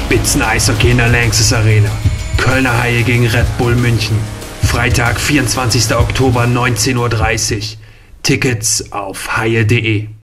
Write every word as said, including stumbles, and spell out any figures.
Spitzen-Eishockey in der Lanxess Arena. Kölner Haie gegen Red Bull München. Freitag, vierundzwanzigster Oktober, neunzehn Uhr dreißig. Tickets auf haie punkt de.